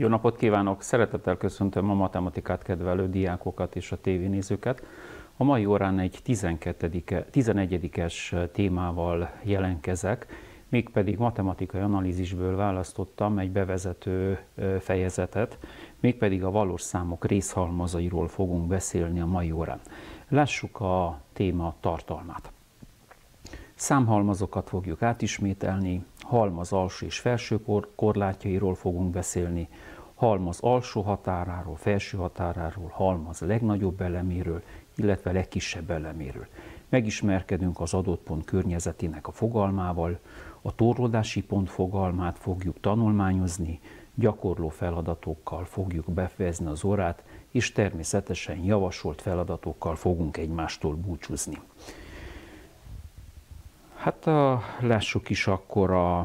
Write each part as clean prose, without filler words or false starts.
Jó napot kívánok! Szeretettel köszöntöm a matematikát kedvelő diákokat és a tévénézőket. A mai órán egy 11-es témával jelentkezek, mégpedig matematikai analízisből választottam egy bevezető fejezetet, mégpedig a valós számok részhalmazairól fogunk beszélni a mai órán. Lássuk a téma tartalmát. Számhalmazokat fogjuk átismételni, halmaz alsó és felső korlátjairól fogunk beszélni, halmaz alsó határáról, felső határáról, halmaz legnagyobb eleméről, illetve legkisebb eleméről. Megismerkedünk az adott pont környezetének a fogalmával, a torlódási pont fogalmát fogjuk tanulmányozni, gyakorló feladatokkal fogjuk befejezni az órát, és természetesen javasolt feladatokkal fogunk egymástól búcsúzni. Hát lássuk is akkor a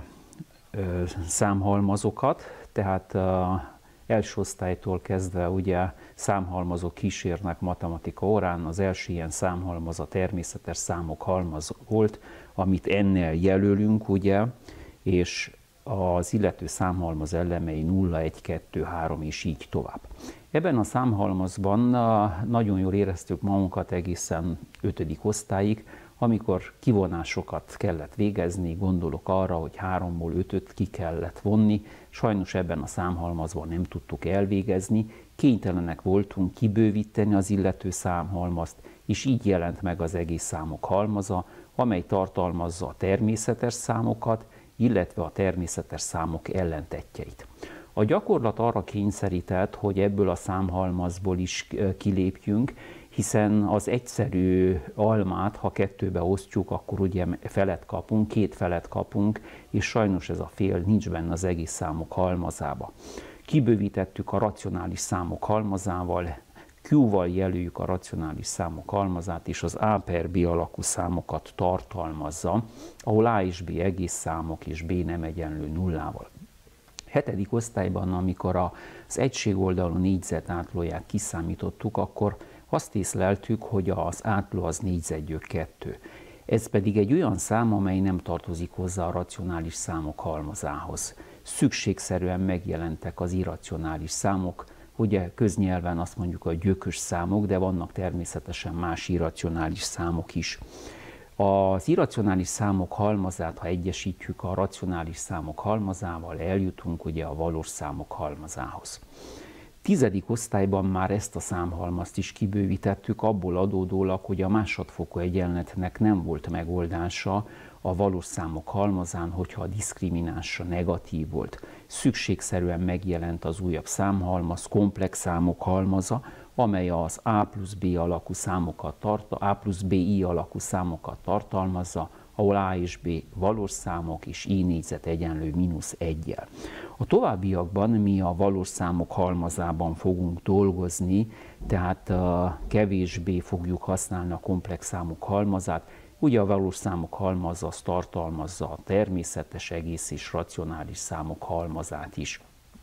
számhalmazokat, tehát első osztálytól kezdve ugye számhalmazok kísérnek matematika órán. Az első ilyen számhalmaz a természetes számok halmaz volt, amit ennel jelölünk, ugye, és az illető számhalmaz elemei 0, 1, 2, 3 és így tovább. Ebben a számhalmazban nagyon jól éreztük magunkat egészen 5. osztályig, amikor kivonásokat kellett végezni, gondolok arra, hogy 3-ból 5-öt ki kellett vonni, sajnos ebben a számhalmazban nem tudtuk elvégezni, kénytelenek voltunk kibővíteni az illető számhalmazt, és így jelent meg az egész számok halmaza, amely tartalmazza a természetes számokat, illetve a természetes számok ellentettjeit. A gyakorlat arra kényszerített, hogy ebből a számhalmazból is kilépjünk, hiszen az egyszerű almát, ha kettőbe osztjuk, akkor ugye felet kapunk, 2 felet kapunk, és sajnos ez a fél nincs benne az egész számok halmazába. Kibővítettük a racionális számok halmazával, Q-val jelöljük a racionális számok halmazát, és az A per B alakú számokat tartalmazza, ahol A és B egész számok, és B nem egyenlő nullával. 7. osztályban, amikor az egységoldalú négyzet átlóját kiszámítottuk, akkor azt észleltük, hogy az átló az négyzetgyök 2. Ez pedig egy olyan szám, amely nem tartozik hozzá a racionális számok halmazához. Szükségszerűen megjelentek az irracionális számok, ugye köznyelven azt mondjuk a gyökös számok, de vannak természetesen más irracionális számok is. Az irracionális számok halmazát, ha egyesítjük a racionális számok halmazával, eljutunk ugye a valós számok halmazához. 10. osztályban már ezt a számhalmazt is kibővítettük, abból adódólag, hogy a másodfokú egyenletnek nem volt megoldása a valós számok halmazán, hogyha a diszkriminánsa negatív volt. Szükségszerűen megjelent az újabb számhalmaz, komplex számok halmaza, amely az A plusz B alakú számokat A plusz BI alakú számokat tartalmazza, ahol A és B valós számok, és I négyzet egyenlő -1-jel. A továbbiakban mi a valós számok halmazában fogunk dolgozni, tehát kevésbé fogjuk használni a komplex számok halmazát. Ugye a valós számok halmaza az tartalmazza a természetes, egész és racionális számok halmazát is.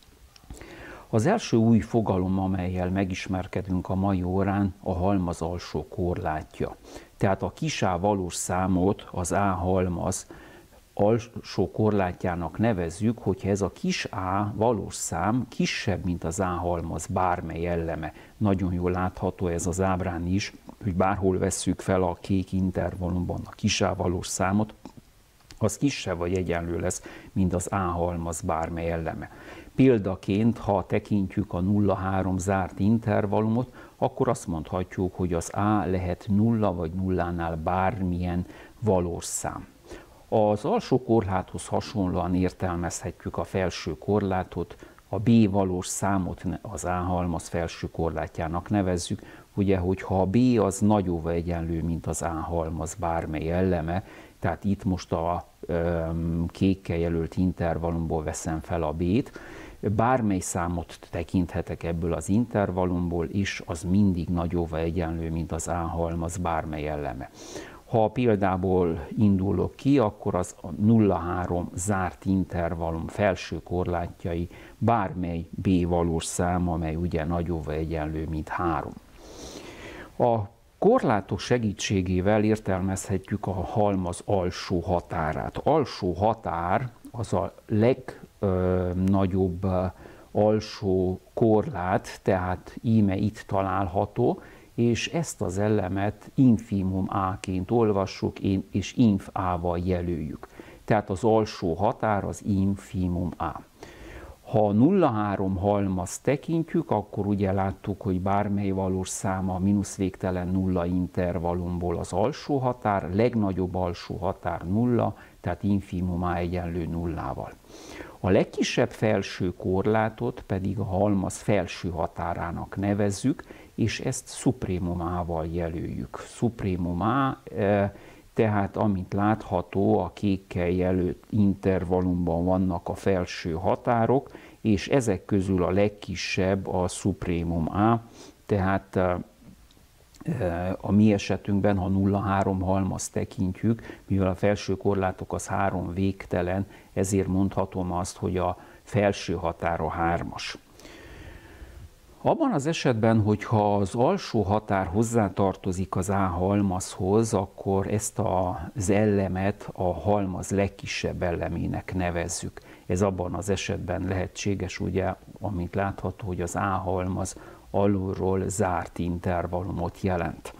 Az első új fogalom, amellyel megismerkedünk a mai órán, a halmaz alsó korlátja. Tehát a kis A valós számot az A halmaz alsó korlátjának nevezzük, hogyha ez a kis A valós szám kisebb, mint az A halmaz bármely eleme. Nagyon jól látható ez az ábrán is, hogy bárhol vesszük fel a kék intervallumban a kis A valós számot, az kisebb vagy egyenlő lesz, mint az A halmaz bármely eleme. Példaként, ha tekintjük a 0-3 zárt intervallumot, akkor azt mondhatjuk, hogy az A lehet 0 vagy nullánál bármilyen valós szám. Az alsó korláthoz hasonlóan értelmezhetjük a felső korlátot, a B valós számot az A halmaz felső korlátjának nevezzük, ugye, hogyha a B az nagyóval egyenlő, mint az A halmaz bármely eleme, tehát itt most a kékkel jelölt intervallumból veszem fel a B-t, bármely számot tekinthetek ebből az intervallumból, és az mindig nagyóval egyenlő, mint az A halmaz bármely eleme. Ha a példából indulok ki, akkor az 0-3 zárt intervallum felső korlátjai bármely B valós szám, amely ugye nagyóval egyenlő, mint 3. A korlátok segítségével értelmezhetjük a halmaz alsó határát. Alsó határ az a legnagyobb alsó korlát, tehát íme itt található, és ezt az elemet infimum A-ként olvassuk, és inf A-val jelöljük. Tehát az alsó határ az infimum A. Ha 0,3 halmaz tekintjük, akkor ugye láttuk, hogy bármely valós száma a mínusz végtelen nulla intervallumból az alsó határ, legnagyobb alsó határ nulla, tehát infimum A egyenlő nullával. A legkisebb felső korlátot pedig a halmaz felső határának nevezzük, és ezt supremum A-val jelöljük. Supremum A, tehát amint látható, a kékkel jelölt intervallumban vannak a felső határok, és ezek közül a legkisebb a supremum A, tehát a mi esetünkben, ha 0,3 halmaz tekintjük, mivel a felső korlátok az 3 végtelen, ezért mondhatom azt, hogy a felső határa 3-as. Abban az esetben, hogyha az alsó határ hozzátartozik az A halmazhoz, akkor ezt az elemet a halmaz legkisebb elemének nevezzük. Ez abban az esetben lehetséges, ugye, amint látható, hogy az A halmaz alulról zárt intervallumot jelent.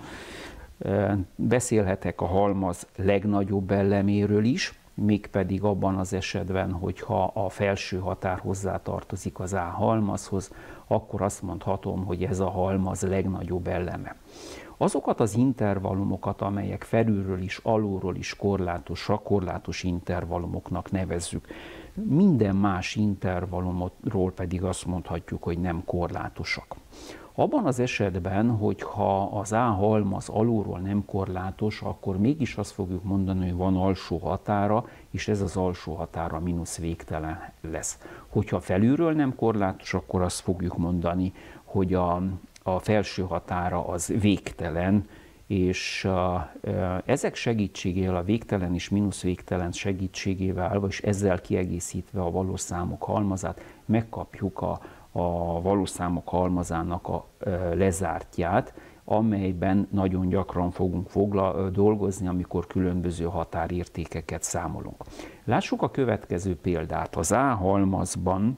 Beszélhetek a halmaz legnagyobb eleméről is, mégpedig abban az esetben, hogyha a felső határ hozzátartozik az A halmazhoz, akkor azt mondhatom, hogy ez a halmaz legnagyobb eleme. Azokat az intervallumokat, amelyek felülről is, alulról is korlátosak, korlátos intervallumoknak nevezzük. Minden más intervallumról pedig azt mondhatjuk, hogy nem korlátosak. Abban az esetben, hogyha az A halmaz alulról nem korlátos, akkor mégis azt fogjuk mondani, hogy van alsó határa, és ez az alsó határa mínusz végtelen lesz. Hogyha felülről nem korlátos, akkor azt fogjuk mondani, hogy a felső határa az végtelen, és ezek segítségével, a végtelen és mínusz végtelen segítségével, és ezzel kiegészítve a valós számok halmazát, megkapjuk a valós számok halmazának a lezártját, amelyben nagyon gyakran fogunk dolgozni, amikor különböző határértékeket számolunk. Lássuk a következő példát. Az A halmazban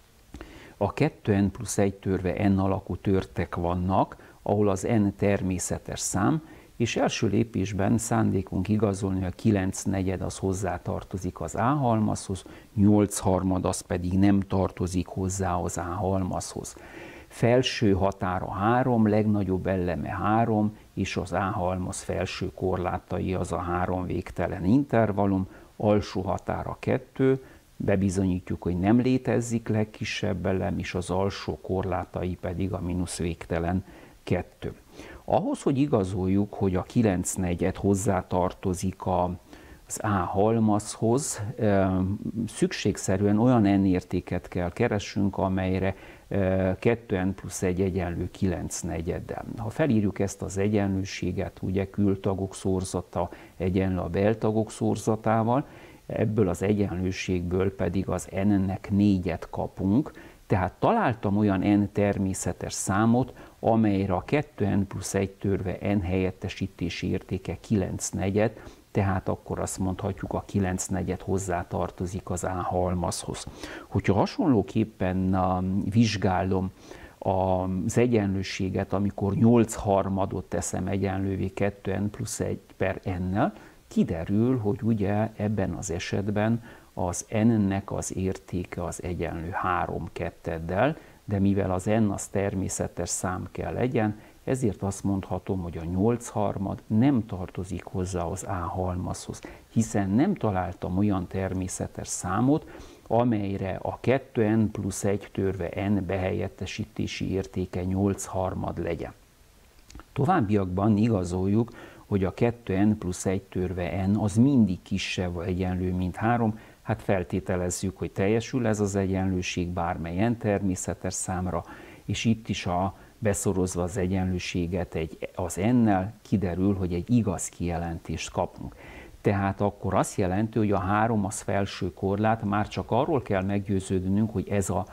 a 2n plusz 1 törve n alakú törtek vannak, ahol az n természetes szám, és első lépésben szándékunk igazolni, hogy a 9/4 az hozzátartozik az A halmazhoz, 8/3 az pedig nem tartozik hozzá az A halmazhoz. Felső határa 3, legnagyobb eleme 3, és az A halmaz felső korlátai az a 3 végtelen intervallum, alsó határa 2, bebizonyítjuk, hogy nem létezik legkisebb elem, és az alsó korlátai pedig a mínusz végtelen 2. Ahhoz, hogy igazoljuk, hogy a 9/4 hozzátartozik az A halmazhoz, szükségszerűen olyan n értéket kell keresnünk, amelyre 2n plusz 1 egyenlő 9/4-del. Ha felírjuk ezt az egyenlőséget, ugye kültagok szorzata egyenlő a beltagok szorzatával, ebből az egyenlőségből pedig az n-nek 4-et kapunk, tehát találtam olyan n természetes számot, amelyre a 2n plusz 1 törve n helyettesítési értéke 9/4, tehát akkor azt mondhatjuk, a 9/4 hozzátartozik az A halmazhoz. Hogyha hasonlóképpen vizsgálom az egyenlőséget, amikor 8/3 teszem egyenlővé 2n plusz 1 per n-nel, kiderül, hogy ugye ebben az esetben az n-nek az értéke az egyenlő 3/2-del, de mivel az n az természetes szám kell legyen, ezért azt mondhatom, hogy a 8/3 nem tartozik hozzá az A halmazhoz, hiszen nem találtam olyan természetes számot, amelyre a 2n plusz 1 törve n behelyettesítési értéke 8/3 legyen. Továbbiakban igazoljuk, hogy a 2n plusz 1 törve n az mindig kisebb vagy egyenlő, mint 3, hát feltételezzük, hogy teljesül ez az egyenlőség bármely n természetes számra, és itt is beszorozva az egyenlőséget az n-nel kiderül, hogy egy igaz kijelentést kapunk. Tehát akkor azt jelenti, hogy a 3 az felső korlát, már csak arról kell meggyőződnünk, hogy ez a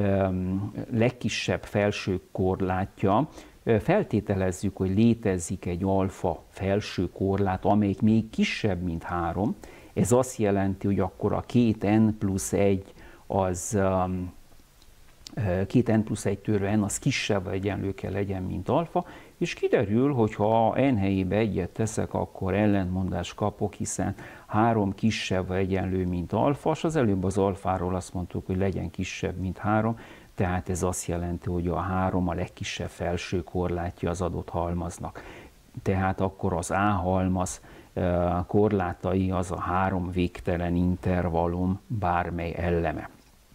legkisebb felső korlátja. Feltételezzük, hogy létezik egy alfa felső korlát, amelyik még kisebb, mint 3. Ez azt jelenti, hogy akkor a 2n plusz 1 az két n+1 törve n az kisebb vagy egyenlő kell legyen, mint alfa, és kiderül, hogy ha n helyébe egyet teszek, akkor ellentmondást kapok, hiszen 3 kisebb vagy egyenlő, mint alfa, és az előbb az alfáról azt mondtuk, hogy legyen kisebb, mint 3, tehát ez azt jelenti, hogy a 3 a legkisebb felső korlátja az adott halmaznak. Tehát akkor az A halmaz korlátai az a 3 végtelen intervallum bármely eleme.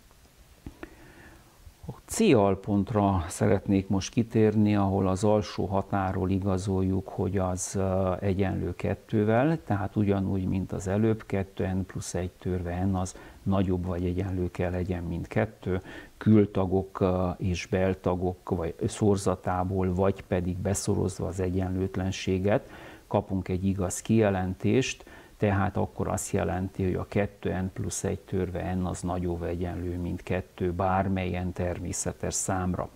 A C alpontra szeretnék most kitérni, ahol az alsó határól igazoljuk, hogy az egyenlő 2-vel, tehát ugyanúgy, mint az előbb, 2n+1 törve n az nagyobb vagy egyenlő kell legyen, mint 2, kültagok és beltagok vagy szorzatából, vagy pedig beszorozva az egyenlőtlenséget kapunk egy igaz kijelentést, tehát akkor azt jelenti, hogy a 2n+1 törve n az nagyobb vagy egyenlő, mint 2 bármelyen természetes számra.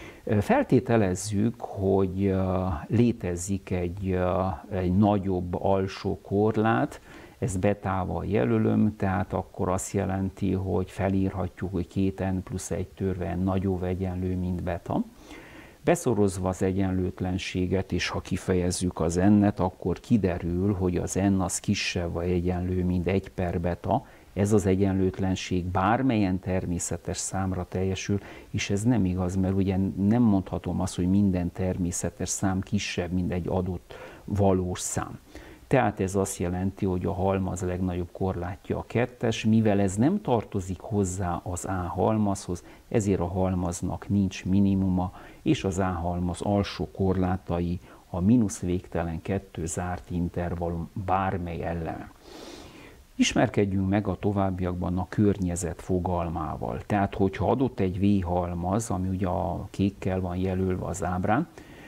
Feltételezzük, hogy létezik egy nagyobb alsó korlát, ezt betával jelölöm, tehát akkor azt jelenti, hogy felírhatjuk, hogy 2n+1 törve n nagyobb vagy egyenlő, mint beta. Beszorozva az egyenlőtlenséget, és ha kifejezzük az n-et, akkor kiderül, hogy az n az kisebb vagy egyenlő, mint 1 per beta. Ez az egyenlőtlenség bármelyen természetes számra teljesül, és ez nem igaz, mert ugye nem mondhatom azt, hogy minden természetes szám kisebb, mint egy adott valós szám. Tehát ez azt jelenti, hogy a halmaz legnagyobb korlátja a 2-es, mivel ez nem tartozik hozzá az A halmazhoz, ezért a halmaznak nincs minimuma, és az A halmaz alsó korlátai a mínusz végtelen 2 zárt intervallum bármely eleme. Ismerkedjünk meg a továbbiakban a környezet fogalmával. Tehát, hogyha adott egy V halmaz, ami ugye a kékkel van jelölve az ábrán,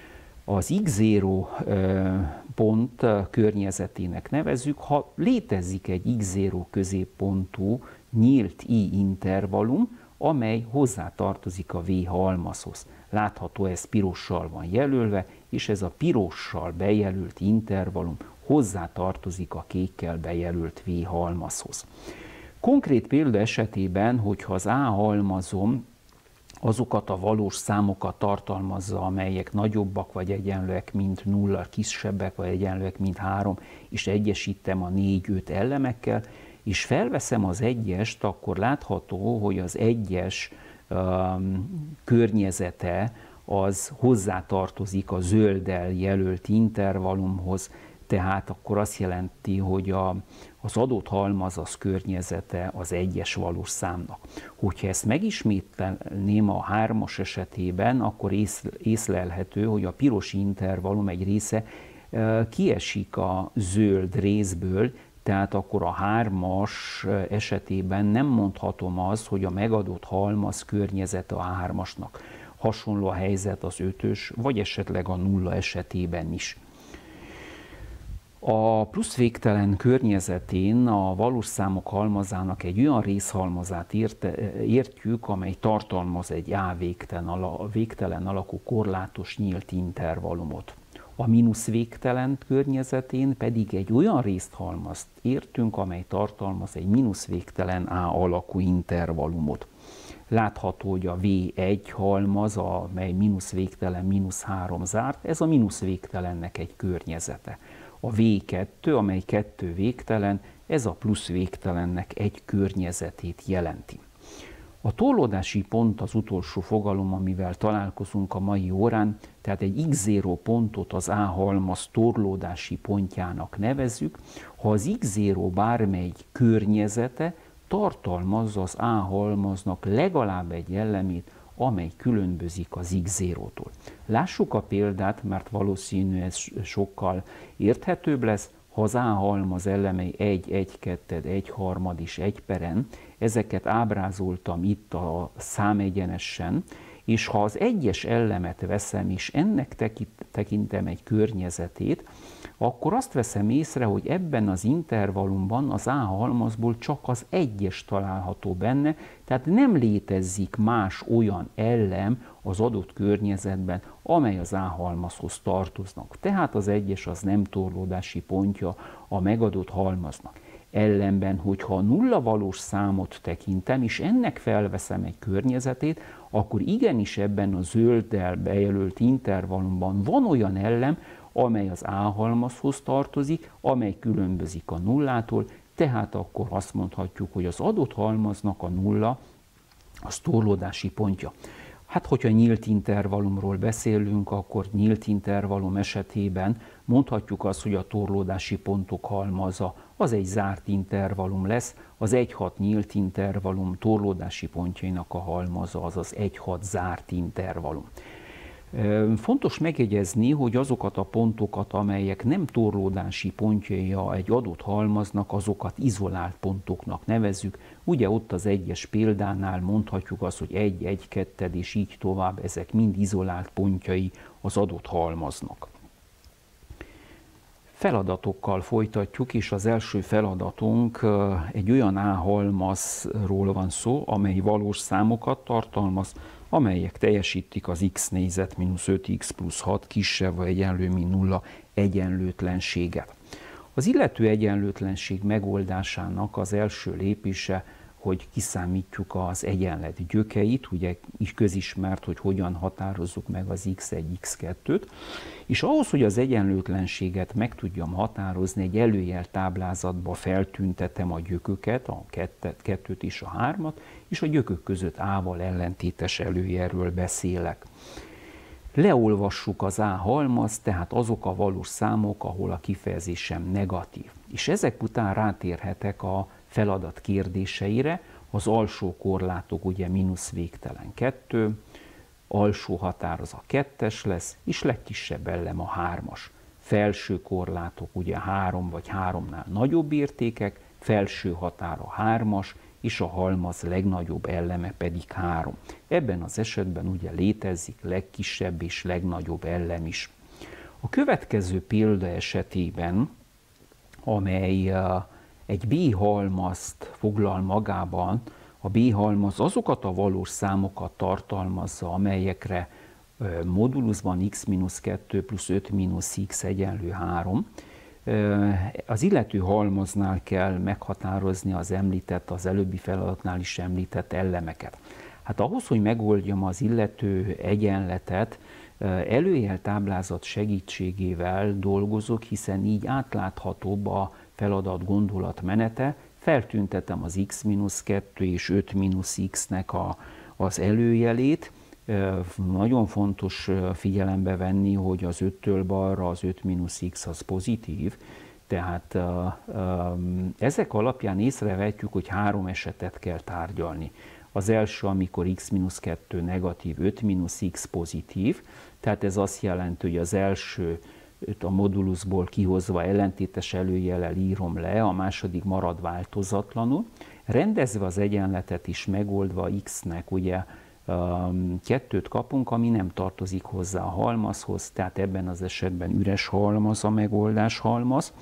az x0 pont környezetének nevezzük, ha létezik egy x0 középpontú nyílt I intervallum, amely hozzátartozik a V halmazhoz. Látható, ez pirossal van jelölve, és ez a pirossal bejelölt intervallum hozzátartozik a kékkel bejelölt V halmazhoz. Konkrét példa esetében, hogyha az A halmazom azokat a valós számokat tartalmazza, amelyek nagyobbak vagy egyenlőek, mint 0, kisebbek vagy egyenlőek, mint 3, és egyesítem a 4-5 elemekkel, és felveszem az 1-est, akkor látható, hogy az 1-es környezete az hozzátartozik a zölddel jelölt intervallumhoz, tehát akkor azt jelenti, hogy az adott halmaz az környezete az 1-es valós számnak. Hogyha ezt megismételném a 3-as esetében, akkor észlelhető, hogy a piros intervallum egy része kiesik a zöld részből, tehát akkor a 3-as esetében nem mondhatom azt, hogy a megadott halmaz környezete a 3-asnak. Hasonló a helyzet az 5-ös, vagy esetleg a 0 esetében is. A plusz végtelen környezetén a valós számok halmazának egy olyan részhalmazát értjük, amely tartalmaz egy A végtelen alakú korlátos nyílt intervallumot. A mínusz végtelen környezetén pedig egy olyan részhalmazt értünk, amely tartalmaz egy mínusz végtelen A alakú intervallumot. Látható, hogy a V1 halmaz, amely mínusz végtelen mínusz 3 zárt, ez a mínusz végtelennek egy környezete. A V2, amely 2 végtelen, ez a plusz végtelennek egy környezetét jelenti. A torlódási pont az utolsó fogalom, amivel találkozunk a mai órán, tehát egy x0 pontot az A halmaz torlódási pontjának nevezzük, ha az x0 bármely környezete tartalmazza az A halmaznak legalább egy elemét, amely különbözik az x0-tól. Lássuk a példát, mert valószínű ez sokkal érthetőbb lesz, ha az A halmaz elemei 1, 1, 2, 1 harmad és 1 per n, ezeket ábrázoltam itt a számegyenesen, és ha az egyes elemet veszem, és ennek tekintem egy környezetét, akkor azt veszem észre, hogy ebben az intervallumban az A halmazból csak az egyes található benne, tehát nem létezik más olyan elem az adott környezetben, amely az A halmazhoz tartoznak. Tehát az egyes az nem torlódási pontja a megadott halmaznak. Ellenben, hogyha a nulla valós számot tekintem, és ennek felveszem egy környezetét, akkor igenis ebben a zölddel bejelölt intervallumban van olyan elem, amely az A halmazhoz tartozik, amely különbözik a nullától, tehát akkor azt mondhatjuk, hogy az adott halmaznak a nulla az torlódási pontja. Hát, hogyha nyílt intervallumról beszélünk, akkor nyílt intervallum esetében mondhatjuk azt, hogy a torlódási pontok halmaza az egy zárt intervallum lesz, az 1-6 nyílt intervallum torlódási pontjainak a halmaza az az 1-6 zárt intervallum. Fontos megjegyezni, hogy azokat a pontokat, amelyek nem torlódási pontjaia egy adott halmaznak, azokat izolált pontoknak nevezzük. Ugye ott az egyes példánál mondhatjuk azt, hogy 1, 1, 2 és így tovább, ezek mind izolált pontjai az adott halmaznak. Feladatokkal folytatjuk, és az első feladatunk egy olyan A halmazról van szó, amely valós számokat tartalmaz, amelyek teljesítik az x négyzet mínusz 5x plusz 6 kisebb vagy egyenlő, mint 0 egyenlőtlenséget. Az illető egyenlőtlenség megoldásának az első lépése, hogy kiszámítjuk az egyenlet gyökeit, ugye közismert, hogy hogyan határozzuk meg az x1, x2-t, és ahhoz, hogy az egyenlőtlenséget meg tudjam határozni, egy előjeltáblázatba feltüntetem a gyököket, a 2-t és a 3-at, és a gyökök között A-val ellentétes előjelről beszélek. Leolvassuk az A halmaz, tehát azok a valós számok, ahol a kifejezésem negatív. És ezek után rátérhetek a feladat kérdéseire, az alsó korlátok ugye mínusz végtelen 2, alsó határ az a 2-es lesz, és legkisebb elem a 3-as. Felső korlátok ugye 3 vagy 3-nál nagyobb értékek, felső határ a 3-as, és a halmaz legnagyobb eleme pedig 3. Ebben az esetben ugye létezik legkisebb és legnagyobb elem is. A következő példa esetében, amely egy B halmazt foglal magában, a B halmaz azokat a valós számokat tartalmazza, amelyekre moduluszban x-2 plusz 5-x egyenlő 3. Az illető halmaznál kell meghatározni az előbbi feladatnál is említett elemeket. Hát ahhoz, hogy megoldjam az illető egyenletet, előjeltáblázat segítségével dolgozok, hiszen így átláthatóbb a feladat gondolatmenete, feltüntetem az x-2 és 5-x-nek az előjelét. Nagyon fontos figyelembe venni, hogy az 5-től balra az 5-x az pozitív, tehát ezek alapján észrevehetjük, hogy 3 esetet kell tárgyalni. Az első, amikor x-2 negatív, 5-x pozitív, tehát ez azt jelenti, hogy az első a moduluszból kihozva ellentétes előjellel írom le, a második marad változatlanul. Rendezve az egyenletet is megoldva x-nek ugye 2-t kapunk, ami nem tartozik hozzá a halmazhoz, tehát ebben az esetben üres halmaz a megoldás halmaz.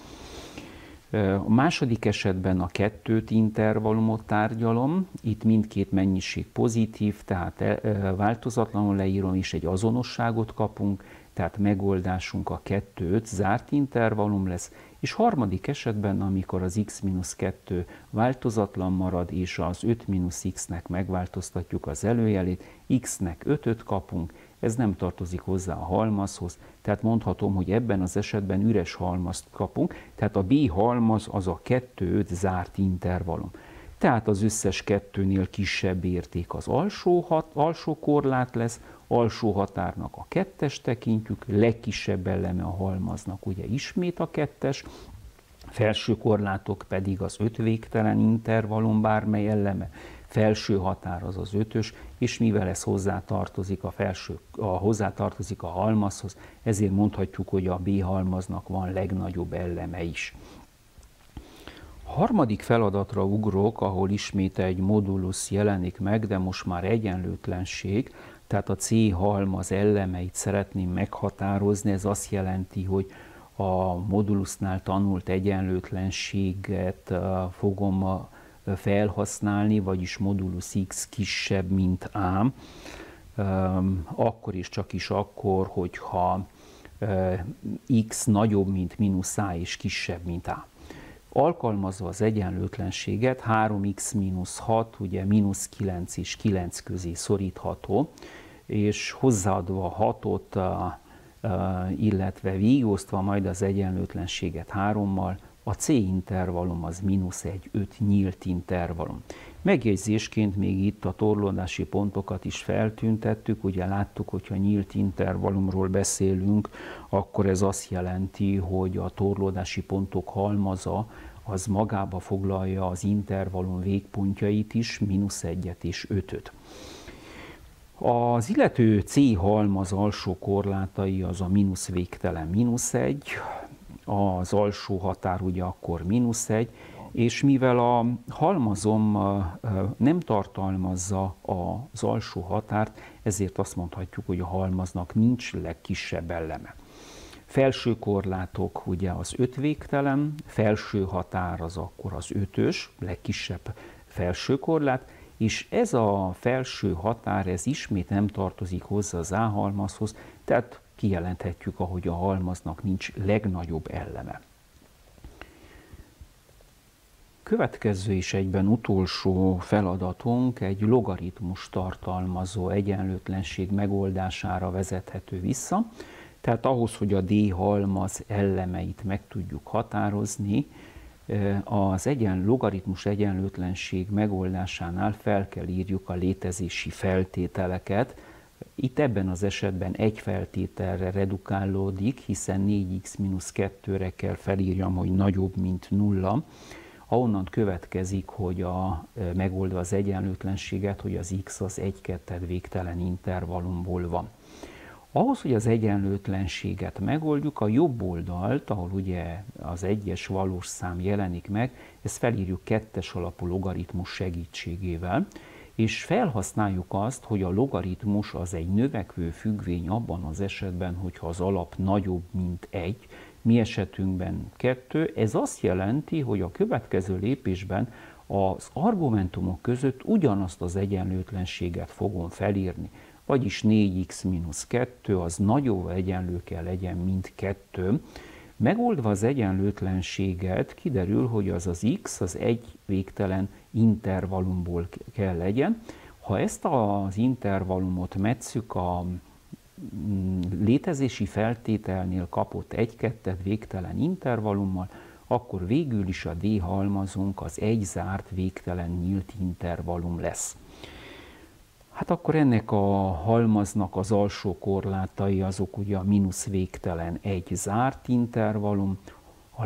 A második esetben a 2 intervallumot tárgyalom, itt mindkét mennyiség pozitív, tehát változatlanul leírom, és egy azonosságot kapunk, tehát megoldásunk a 2-5 zárt intervallum lesz, és harmadik esetben, amikor az x-2 változatlan marad, és az 5-x-nek megváltoztatjuk az előjelét, x-nek 5-öt kapunk, ez nem tartozik hozzá a halmazhoz, tehát mondhatom, hogy ebben az esetben üres halmazt kapunk, tehát a B halmaz az a 2-5 zárt intervallum. Tehát az összes 2-nél kisebb érték az alsó korlát lesz, alsó határnak a 2-es tekintjük, legkisebb eleme a halmaznak ugye ismét a 2-es, felső korlátok pedig az 5 végtelen intervallum bármely eleme, felső határ az az 5-ös, és mivel ez hozzátartozik a halmazhoz, ezért mondhatjuk, hogy a B halmaznak van legnagyobb eleme is. A harmadik feladatra ugrok, ahol ismét egy modulusz jelenik meg, de most már egyenlőtlenség, tehát a C halmaz elemeit szeretném meghatározni, ez azt jelenti, hogy a modulusznál tanult egyenlőtlenséget fogom felhasználni, vagyis modulusz x kisebb, mint A, akkor és csak is akkor, hogyha x nagyobb, mint mínusz A és kisebb, mint A. Alkalmazva az egyenlőtlenséget 3x-6, ugye -9 és 9 közé szorítható, és hozzáadva 6-ot, illetve végigosztva majd az egyenlőtlenséget 3-mal, a C intervallum az -1, 5 nyílt intervallum. Megjegyzésként még itt a torlódási pontokat is feltüntettük, ugye láttuk, hogyha nyílt intervallumról beszélünk, akkor ez azt jelenti, hogy a torlódási pontok halmaza az magába foglalja az intervallum végpontjait is, -1-et és 5-öt. Az illető C halmaz alsó korlátai az a mínusz végtelen -1, az alsó határ ugye akkor -1, és mivel a halmazom nem tartalmazza az alsó határt, ezért azt mondhatjuk, hogy a halmaznak nincs legkisebb eleme. Felső korlátok ugye az 5 végtelen, felső határ az akkor az 5-ös, legkisebb felső korlát, és ez a felső határ, ez ismét nem tartozik hozzá az A halmazhoz, tehát kijelenthetjük, ahogy a halmaznak nincs legnagyobb eleme. Következő és egyben utolsó feladatunk egy logaritmus tartalmazó egyenlőtlenség megoldására vezethető vissza. Tehát ahhoz, hogy a D halmaz elemeit meg tudjuk határozni, az logaritmus egyenlőtlenség megoldásánál fel kell írjuk a létezési feltételeket. Itt ebben az esetben egy feltételre redukálódik, hiszen 4x-2-re kell felírjam, hogy nagyobb, mint 0. Ahonnan következik, hogy megoldva az egyenlőtlenséget, hogy az x az 1-2 végtelen intervallumból van. Ahhoz, hogy az egyenlőtlenséget megoldjuk, a jobb oldalt, ahol ugye az egyes valós szám jelenik meg, ezt felírjuk 2-es alapú logaritmus segítségével, és felhasználjuk azt, hogy a logaritmus az egy növekvő függvény abban az esetben, hogyha az alap nagyobb, mint 1, mi esetünkben 2. Ez azt jelenti, hogy a következő lépésben az argumentumok között ugyanazt az egyenlőtlenséget fogom felírni. Vagyis 4x-2 az nagyobb egyenlő kell legyen, mint 2. Megoldva az egyenlőtlenséget kiderül, hogy az x az egy végtelen intervallumból kell legyen. Ha ezt az intervallumot metszük a létezési feltételnél kapott 1-2 végtelen intervallummal, akkor végül is a D halmazunk az egy zárt végtelen nyílt intervallum lesz. Hát akkor ennek a halmaznak az alsó korlátai azok ugye a mínusz végtelen egy zárt intervallum, a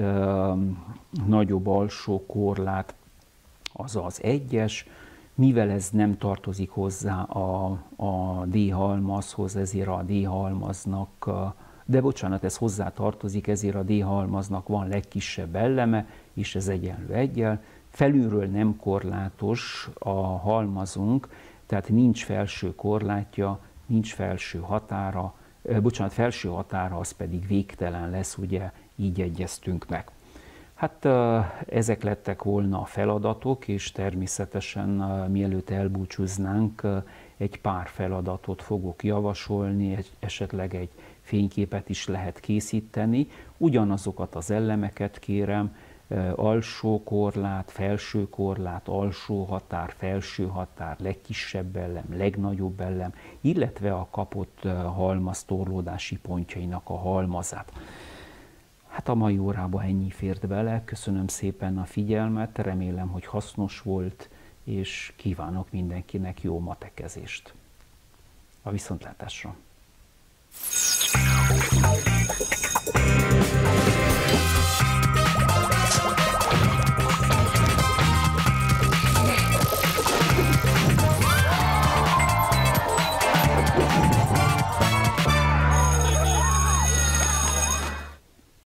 legnagyobb alsó korlát az az 1-es, mivel ez nem tartozik hozzá a D halmazhoz, ezért a D halmaznak, de bocsánat, ez hozzá tartozik, ezért a D halmaznak van legkisebb eleme, és ez egyenlő 1-jel. Felülről nem korlátos a halmazunk, tehát nincs felső korlátja, nincs felső határa, felső határa az pedig végtelen lesz, ugye így egyeztünk meg. Hát ezek lettek volna a feladatok, és természetesen mielőtt elbúcsúznánk, egy pár feladatot fogok javasolni, esetleg egy fényképet is lehet készíteni. Ugyanazokat az elemeket kérem, alsó korlát, felső korlát, alsó határ, felső határ, legkisebb elem, legnagyobb elem, illetve a kapott halmaz torlódási pontjainak a halmazát. Hát a mai órában ennyi fért bele, köszönöm szépen a figyelmet, remélem, hogy hasznos volt, és kívánok mindenkinek jó matekezést. A viszontlátásra!